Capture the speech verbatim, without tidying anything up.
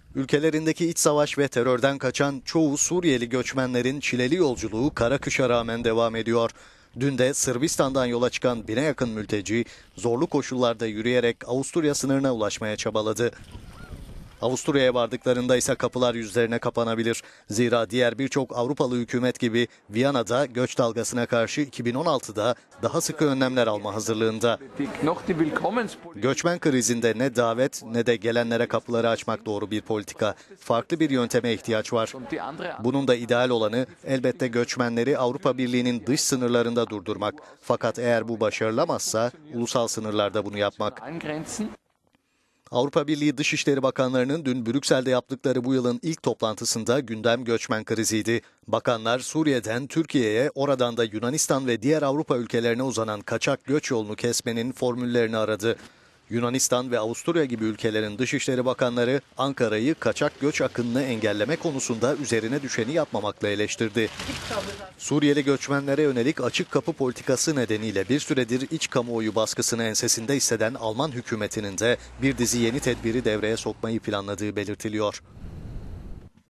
Ülkelerindeki iç savaş ve terörden kaçan çoğu Suriyeli göçmenlerin çileli yolculuğu kara kışa rağmen devam ediyor. Dün de Sırbistan'dan yola çıkan bine yakın mülteci zorlu koşullarda yürüyerek Avusturya sınırına ulaşmaya çabaladı. Avusturya'ya vardıklarında ise kapılar yüzlerine kapanabilir. Zira diğer birçok Avrupalı hükümet gibi Viyana'da göç dalgasına karşı iki bin on altıda daha sıkı önlemler alma hazırlığında. Göçmen krizinde ne davet ne de gelenlere kapıları açmak doğru bir politika. Farklı bir yönteme ihtiyaç var. Bunun da ideal olanı elbette göçmenleri Avrupa Birliği'nin dış sınırlarında durdurmak. Fakat eğer bu başarılamazsa ulusal sınırlarda bunu yapmak. Avrupa Birliği Dışişleri Bakanlarının dün Brüksel'de yaptıkları bu yılın ilk toplantısında gündem göçmen kriziydi. Bakanlar Suriye'den Türkiye'ye, oradan da Yunanistan ve diğer Avrupa ülkelerine uzanan kaçak göç yolunu kesmenin formüllerini aradı. Yunanistan ve Avusturya gibi ülkelerin Dışişleri Bakanları Ankara'yı kaçak göç akınını engelleme konusunda üzerine düşeni yapmamakla eleştirdi. Suriyeli göçmenlere yönelik açık kapı politikası nedeniyle bir süredir iç kamuoyu baskısını ensesinde hisseden Alman hükümetinin de bir dizi yeni tedbiri devreye sokmayı planladığı belirtiliyor.